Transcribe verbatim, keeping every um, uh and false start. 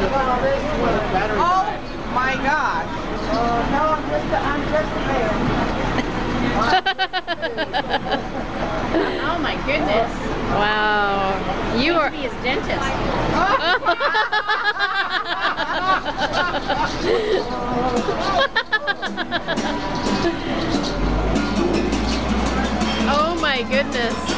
Oh my gosh. Uh, no, I'm just a, I'm just a man. Oh my goodness. Wow. You are be his dentist. Oh my goodness.